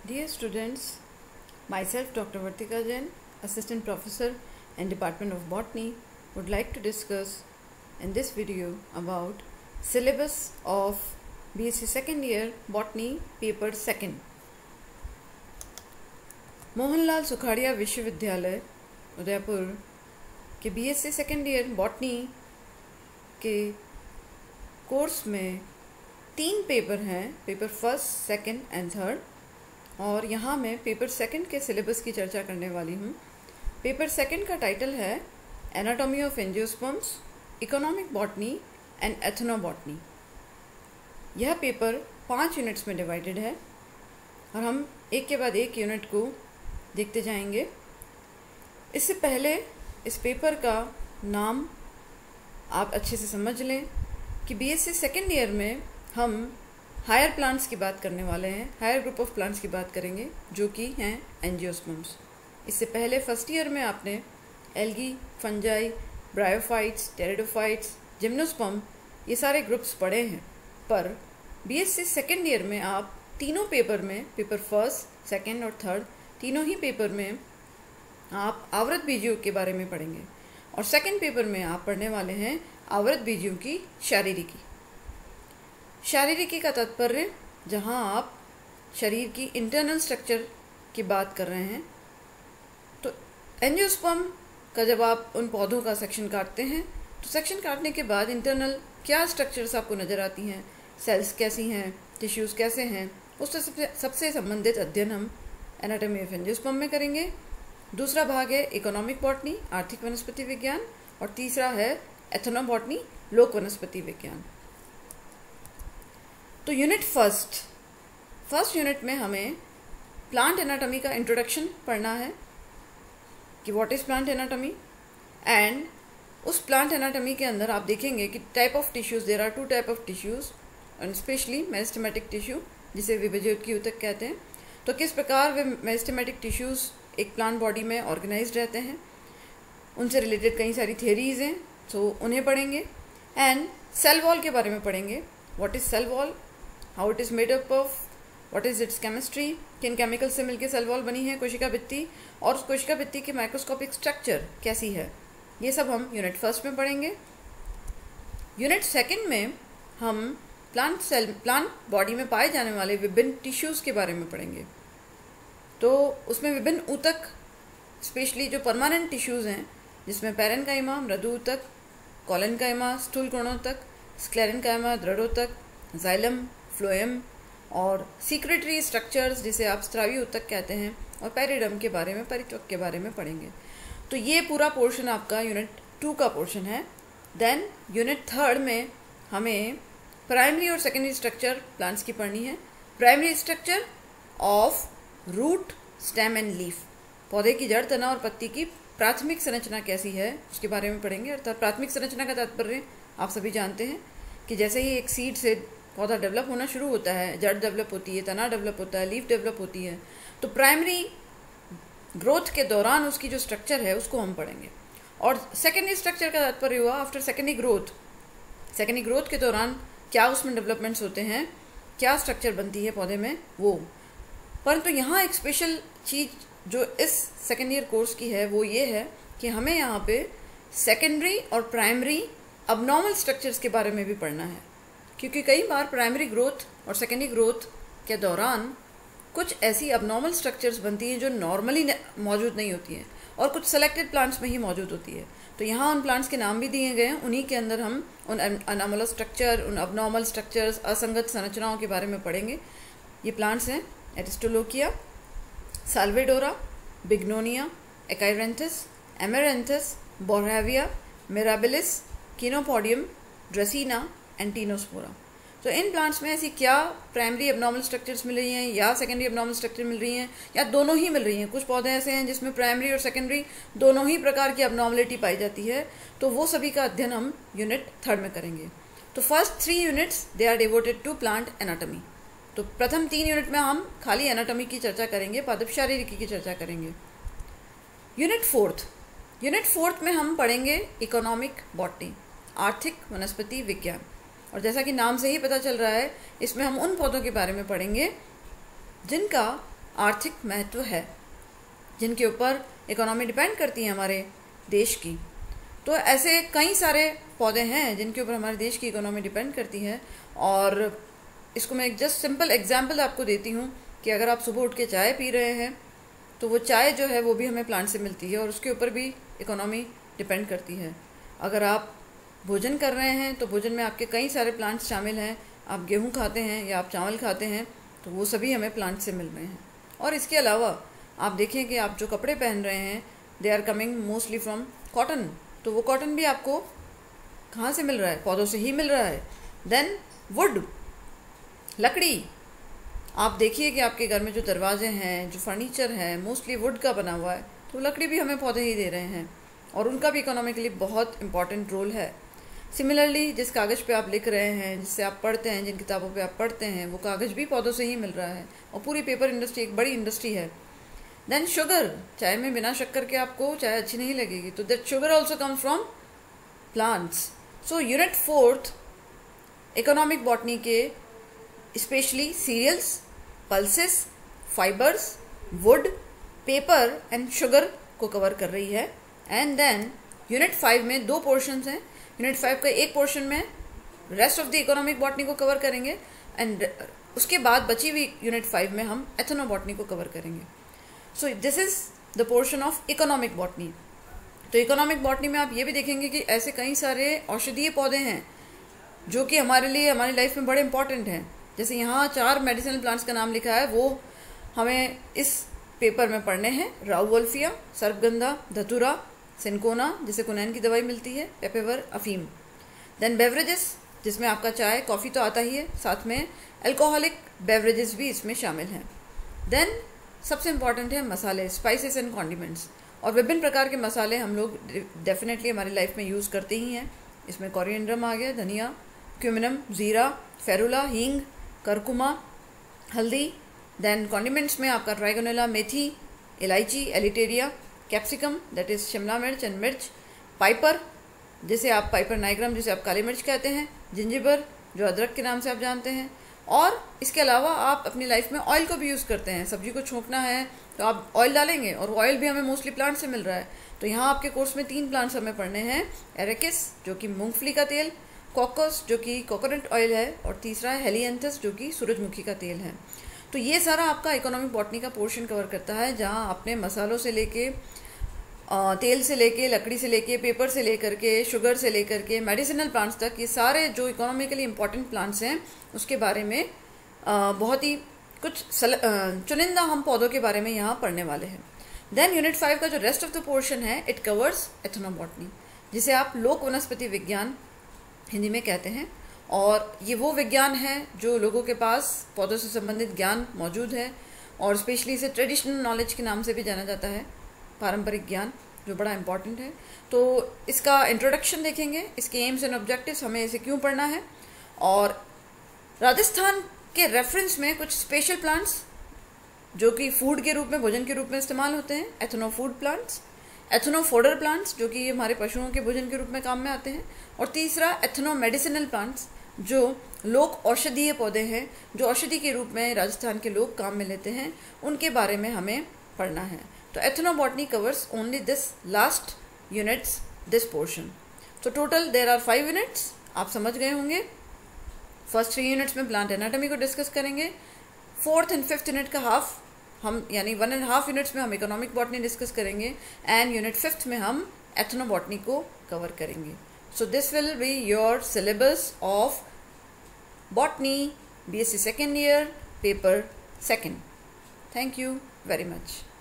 Dear students, myself Dr. Vartika Jain, Assistant Professor and Department of Botany, would like to discuss in this video about syllabus of BSc second year Botany paper 2. Mohanlal Sukhadia विश्वविद्यालय उदयपुर के BSc second year botany के course में 3 paper हैं, paper first, second and third. और यहाँ मैं paper second के syllabus की चर्चा करने वाली हूँ। पेपर सेकंड का टाइटल है anatomy of angiosperms, economic botany and ethnobotany. यह पेपर 5 यूनिट्स में डिवाइडेड है और हम एक के बाद एक यूनिट को देखते जाएंगे। इससे पहले इस पेपर का नाम आप अच्छे से समझ लें कि बीएससी सेकेंड ईयर में हम हायर प्लांट्स की बात करने वाले हैं, हायर ग्रुप ऑफ प्लांट्स की बात करेंगे जो कि हैं एंजियोस्पर्म्स। इससे पहले फर्स्ट ईयर में आपने algae, fungi, bryophytes, pteridophytes, gymnosperm ये सारे ग्रुप्स पढ़े हैं। पर बीएससी सेकेंड ईयर में आप तीनों पेपर में, पेपर फर्स्ट, सेकेंड और थर्ड, तीनों ही पेपर में आप आवृत बीजियों के बारे में पढ़ेंगे और सेकेंड पेपर में आप पढ़ने वाले हैं आवृत बीजियों की शारीरिकी। शारीरिकी का तात्पर्य जहाँ आप शरीर की इंटरनल स्ट्रक्चर की बात कर रहे हैं। तो एंजियोस्पर्म का जब आप उन पौधों का सेक्शन काटते हैं तो सेक्शन काटने के बाद इंटरनल क्या स्ट्रक्चर्स आपको नज़र आती हैं, सेल्स कैसी हैं, टिश्यूज़ कैसे हैं, उससे सबसे संबंधित अध्ययन हम एनाटॉमी ऑफ एंजियोस्पर्म में करेंगे। दूसरा भाग है इकोनॉमिक बॉटनी, आर्थिक वनस्पति विज्ञान, और तीसरा है एथनोबॉटनी, लोक वनस्पति विज्ञान। तो यूनिट फर्स्ट यूनिट में हमें प्लांट एनाटॉमी का इंट्रोडक्शन पढ़ना है कि what is plant anatomy. And उस प्लांट एनाटॉमी के अंदर आप देखेंगे कि type of tissues, there are 2 type of tissues and specially meristematic tissue जिसे विभज्योत ऊतक कहते हैं। तो किस प्रकार वे मेरिस्टेमेटिक टिश्यूज़ एक प्लांट बॉडी में ऑर्गेनाइज्ड रहते हैं, उनसे रिलेटेड कई सारी थियरीज हैं, तो उन्हें पढ़ेंगे। एंड सेल वॉल के बारे में पढ़ेंगे, what is cell wall, how it is made up of, what is its chemistry, किन केमिकल से मिलकर सेल वॉल बनी है कोशिका भित्ति, और उस कोशिका भित्ति की माइक्रोस्कोपिक स्ट्रक्चर कैसी है, ये सब हम यूनिट फर्स्ट में पढ़ेंगे। यूनिट सेकंड में हम प्लांट बॉडी में पाए जाने वाले विभिन्न टिश्यूज़ के बारे में पढ़ेंगे। तो उसमें विभिन्न ऊतक, स्पेशली जो परमानेंट टिश्यूज़ हैं जिसमें पैरेन्काइमा, मृदु ऊतक, कोलेनकाइमा, स्थूल कोणोतक, स्क्लेरेन्काइमा, दृढ़ोतक, जाइलम, फ्लोएम, और सीक्रेटरी स्ट्रक्चर्स जिसे आप स्त्रावी ऊतक कहते हैं, और पेरिडम के बारे में, परित्वक के बारे में पढ़ेंगे। तो ये पूरा पोर्शन आपका यूनिट 2 का पोर्शन है। देन यूनिट थर्ड में हमें प्राइमरी और सेकेंडरी स्ट्रक्चर प्लांट्स की पढ़नी है। Primary structure of root, stem and leaf, पौधे की जड़, तना और पत्ती की प्राथमिक संरचना कैसी है उसके बारे में पढ़ेंगे। अर्थात प्राथमिक संरचना का तात्पर्य आप सभी जानते हैं कि जैसे ही एक सीड से पौधा डेवलप होना शुरू होता है, जड़ डेवलप होती है, तना डेवलप होता है, लीफ डेवलप होती है, तो प्राइमरी ग्रोथ के दौरान उसकी जो स्ट्रक्चर है उसको हम पढ़ेंगे। और सेकेंडरी स्ट्रक्चर का तात्पर्य हुआ आफ्टर सेकेंडरी ग्रोथ के दौरान क्या उसमें डेवलपमेंट्स होते हैं, क्या स्ट्रक्चर बनती है पौधे में, वो। परंतु यहाँ एक स्पेशल चीज़ जो इस सेकेंड ईयर कोर्स की है वो ये है कि हमें यहाँ पे सेकेंडरी और प्राइमरी अबनॉर्मल स्ट्रक्चर्स के बारे में भी पढ़ना है, क्योंकि कई बार प्राइमरी ग्रोथ और सेकेंडरी ग्रोथ के दौरान कुछ ऐसी अबनॉर्मल स्ट्रक्चर्स बनती हैं जो नॉर्मली मौजूद नहीं होती हैं और कुछ सेलेक्टेड प्लांट्स में ही मौजूद होती है। तो यहाँ उन प्लांट्स के नाम भी दिए गए हैं, उन्हीं के अंदर हम उन अनॉमल स्ट्रक्चर, उन अबनॉर्मल स्ट्रक्चर्स, असंगत संरचनाओं के बारे में पढ़ेंगे। ये प्लांट्स हैं Aristolochia, Salvadora, Bignonia, Achyranthes, Amaranthus, Boerhavia, Mirabilis, Chenopodium, Dracaena and Tinospora. तो इन प्लांट्स में ऐसी क्या प्राइमरी एबनॉर्मल स्ट्रक्चर्स मिल रही हैं या सेकेंडरी एबनॉर्मल स्ट्रक्चर मिल रही हैं या दोनों ही मिल रही हैं। कुछ पौधे ऐसे हैं जिसमें प्राइमरी और सेकेंडरी दोनों ही प्रकार की एबनॉर्मलिटी पाई जाती है, तो वो सभी का अध्ययन हम यूनिट थर्ड में करेंगे। तो first 3 units they are devoted to plant anatomy. तो प्रथम 3 यूनिट में हम खाली एनाटॉमी की चर्चा करेंगे, पादप शारीरिकी की चर्चा करेंगे। यूनिट फोर्थ में हम पढ़ेंगे इकोनॉमिक बॉटनी, आर्थिक वनस्पति विज्ञान। और जैसा कि नाम से ही पता चल रहा है, इसमें हम उन पौधों के बारे में पढ़ेंगे जिनका आर्थिक महत्व है, जिनके ऊपर इकोनॉमी डिपेंड करती है हमारे देश की। तो ऐसे कई सारे पौधे हैं जिनके ऊपर हमारे देश की इकोनॉमी डिपेंड करती है। और इसको मैं एक जस्ट सिंपल एग्जांपल आपको देती हूँ कि अगर आप सुबह उठ के चाय पी रहे हैं तो वो चाय जो है वो भी हमें प्लांट से मिलती है और उसके ऊपर भी इकोनॉमी डिपेंड करती है। अगर आप भोजन कर रहे हैं तो भोजन में आपके कई सारे प्लांट्स शामिल हैं। आप गेहूँ खाते हैं या आप चावल खाते हैं तो वो सभी हमें प्लांट से मिल रहे हैं। और इसके अलावा आप देखें कि आप जो कपड़े पहन रहे हैं they are coming mostly from cotton, तो वो कॉटन भी आपको कहाँ से मिल रहा है? पौधों से ही मिल रहा है। देन वुड, लकड़ी, आप देखिए कि आपके घर में जो दरवाजे हैं, जो फर्नीचर है, मोस्टली वुड का बना हुआ है, तो लकड़ी भी हमें पौधे ही दे रहे हैं और उनका भी इकोनॉमिकली बहुत इंपॉर्टेंट रोल है। सिमिलरली जिस कागज़ पे आप लिख रहे हैं, जिससे आप पढ़ते हैं, जिन किताबों पे आप पढ़ते हैं, वो कागज़ भी पौधों से ही मिल रहा है और पूरी पेपर इंडस्ट्री एक बड़ी इंडस्ट्री है। देन शुगर, चाय में बिना शक्कर के आपको चाय अच्छी नहीं लगेगी, तो that sugar also comes from plants. So unit 4th economic botany के specially cereals, pulses, fibres, wood, paper and sugar को कवर कर रही है। एंड देन यूनिट 5 में 2 पोर्शंस हैं। यूनिट 5 का एक पोर्शन में rest of the economic botany को कवर करेंगे एंड उसके बाद बची हुई यूनिट 5 में हम एथनोबॉटनी को कवर करेंगे। So this is the portion of economic botany. तो इकोनॉमिक बॉटनी में आप ये भी देखेंगे कि ऐसे कई सारे औषधीय पौधे हैं जो कि हमारे लिए, हमारी लाइफ में बड़े इंपॉर्टेंट हैं। जैसे यहाँ 4 मेडिसिनल प्लांट्स का नाम लिखा है, वो हमें इस पेपर में पढ़ने हैं। राउवोल्फिया, सर्पगंधा, धतूरा, सिनकोना जिसे कुनैन की दवाई मिलती है, पेपेवर, अफीम। देन बेवरेजेस, जिसमें आपका चाय, कॉफ़ी तो आता ही है, साथ में अल्कोहलिक बेवरेजेस भी इसमें शामिल हैं। देन सबसे इम्पॉर्टेंट है मसाले, स्पाइसेस एंड कॉन्डिमेंट्स। और विभिन्न प्रकार के मसाले हम लोग डेफिनेटली हमारी लाइफ में यूज़ करते ही हैं। इसमें कोरिएंडरम आ गया, धनिया, क्यूमिनम, ज़ीरा, फेरुला, हींग, करकुमा, हल्दी। देन कॉन्डिमेंट्स में आपका ट्राइगोनेला, मेथी, इलायची, Elettaria, capsicum that is Shimla मिर्च एंड मिर्च, पाइपर जिसे आप पाइपर नाइग्रम जिसे आप काली मिर्च कहते हैं, जिंजिबर जो अदरक के नाम से आप जानते हैं। और इसके अलावा आप अपनी लाइफ में ऑयल को भी यूज़ करते हैं। सब्जी को छोंकना है तो आप ऑयल डालेंगे और ऑयल भी हमें मोस्टली प्लांट से मिल रहा है। तो यहाँ आपके कोर्स में 3 प्लांट्स हमें पढ़ने हैं, एरेकिस जो कि मूंगफली का तेल, कोकोस जो कि कोकोनट ऑयल है और तीसरा है हेलियंथस जो कि सूरजमुखी का तेल है। तो ये सारा आपका इकोनॉमिक बॉटनी का पोर्शन कवर करता है, जहाँ आपने मसालों से लेके, तेल से लेके, लकड़ी से लेके, पेपर से लेकर के, शुगर से लेकर के, मेडिसिनल प्लांट्स तक, ये सारे जो इकोनॉमिकली इम्पॉर्टेंट प्लांट्स हैं उसके बारे में बहुत ही कुछ चुनिंदा हम पौधों के बारे में यहाँ पढ़ने वाले हैं। देन यूनिट 5 का जो रेस्ट ऑफ द पोर्शन है इट कवर्स एथनोबॉटनी, जिसे आप लोक वनस्पति विज्ञान हिंदी में कहते हैं। और ये वो विज्ञान है जो लोगों के पास पौधों से संबंधित ज्ञान मौजूद है और स्पेशली इसे ट्रेडिशनल नॉलेज के नाम से भी जाना जाता है, पारंपरिक ज्ञान, जो बड़ा इंपॉर्टेंट है। तो इसका इंट्रोडक्शन देखेंगे, इसके एम्स एंड ऑब्जेक्टिव्स, हमें इसे क्यों पढ़ना है, और राजस्थान के रेफरेंस में कुछ स्पेशल प्लांट्स जो कि फूड के रूप में, भोजन के रूप में इस्तेमाल होते हैं, ethno food plants, ethno fodder plants जो कि हमारे पशुओं के भोजन के रूप में काम में आते हैं, और तीसरा एथनो मेडिसिनल प्लांट्स जो लोक औषधीय पौधे हैं, जो औषधि के रूप में राजस्थान के लोग काम में लेते हैं, उनके बारे में हमें पढ़ना है। तो ethnobotany covers only this last units, this portion. तो टोटल देर आर 5 यूनिट्स, आप समझ गए होंगे। फर्स्ट 3 यूनिट्स में प्लांट एनाटॉमी को डिस्कस करेंगे, 4th एंड 5th यूनिट का हाफ हम यानी 1.5 यूनिट्स में हम इकोनॉमिक बॉटनी डिस्कस करेंगे एंड यूनिट 5th में हम एथनोबॉटनी को कवर करेंगे। So this will be your syllabus of botany BSc 2nd year paper 2nd। Thank you very much.